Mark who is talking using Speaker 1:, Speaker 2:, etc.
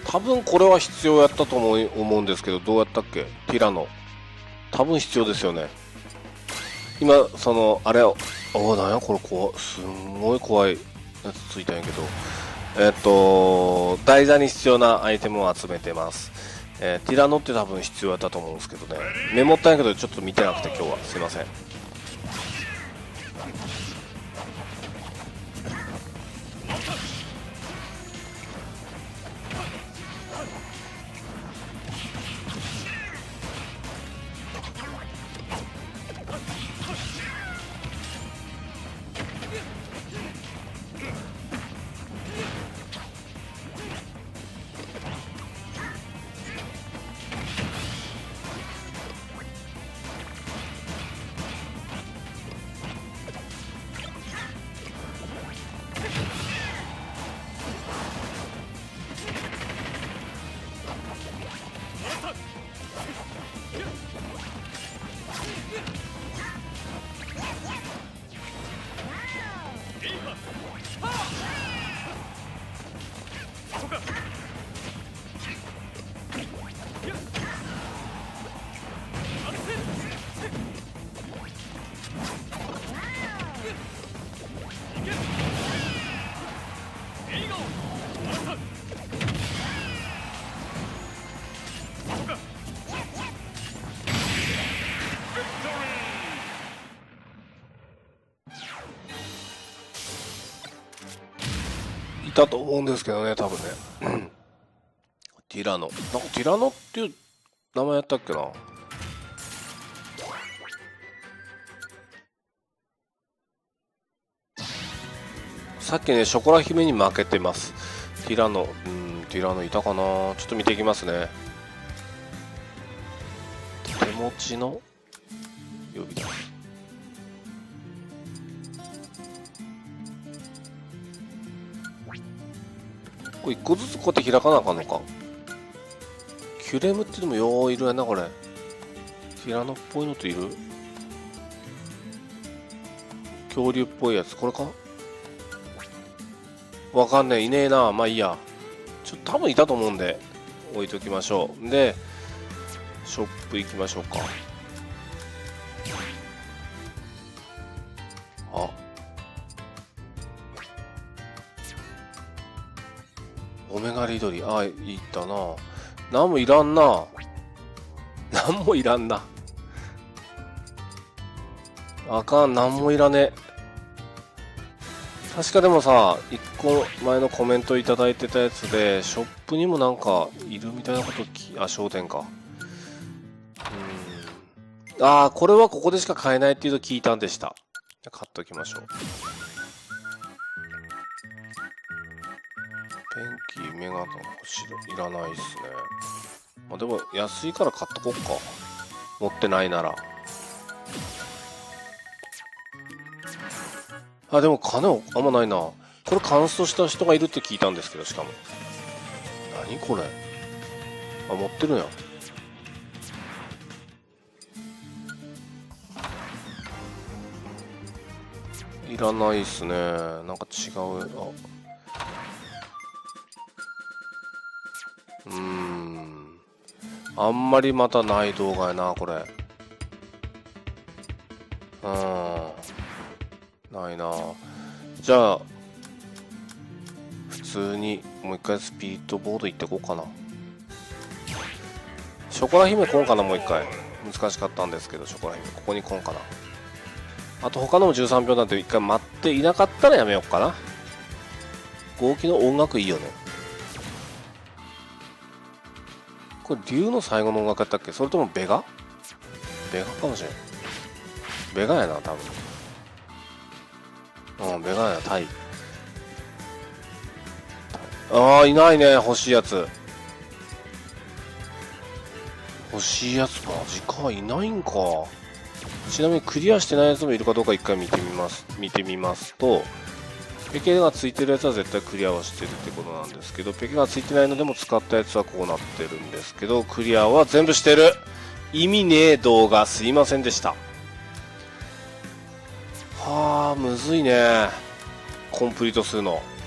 Speaker 1: 多分これは必要やったと思うんですけど、どうやったっけ？ティラノ。多分必要ですよね。今、あれ、なんやこれすんごい怖いやつついたんやけど、台座に必要なアイテムを集めてます。ティラノって多分必要やったと思うんですけどね。メモったんやけど、ちょっと見てなくて今日は。すいません。いたと思うんですけどね、多分ね。ティラノ。なんかティラノっていう名前やったっけな。さっきね、ショコラ姫に負けてます。ティラノ、ティラノいたかな。ちょっと見ていきますね。手持ちの呼び出し。これ1個ずつこうやって開かなあかんのか。キュレムってでもよういるやな、これ。ティラノっぽいのといる。恐竜っぽいやつ、これか。わかんねえ、いねえな。まあいいや。多分いたと思うんで、置いときましょう。で、ショップ行きましょうか。あ。オメガリドリ、あ、いったな。なんもいらんな。なんもいらんな。あかん、なんもいらねえ。確かでもさ、1個前のコメントいただいてたやつで、ショップにもなんかいるみたいなこと商店か。ああ、これはここでしか買えないっていうと聞いたんでした。じゃ買っておきましょう。ペンキ、メガドン、星いらないっすね。まあ、でも安いから買っとこっか。持ってないなら。あ、でも金あんまないな。これカンストした人がいるって聞いたんですけど、しかも。何これ。あ、持ってるやん。いらないっすね。なんか違う。あんまりまたない動画やな、これ。ないな。じゃあ、普通にもう一回スピードボード行ってこうかな。ショコラ姫来んかな、もう一回。難しかったんですけど、ショコラ姫。ここに来んかな。あと他のも13秒なんて一回待っていなかったらやめようかな。合気の音楽いいよね。これ竜の最後の音楽やったっけ？それともベガかもしれん。ベガやな、多分。ベガやな、タイ。ああ、いないね、欲しいやつ。欲しいやつマジか、いないんか。ちなみにクリアしてないやつもいるかどうか一回見てみますと、ペケがついてるやつは絶対クリアはしてるってことなんですけど、ペケがついてないのでも使ったやつはこうなってるんですけど、クリアは全部してる。意味ねえ動画すいませんでした。はあ、むずいね、コンプリートするの。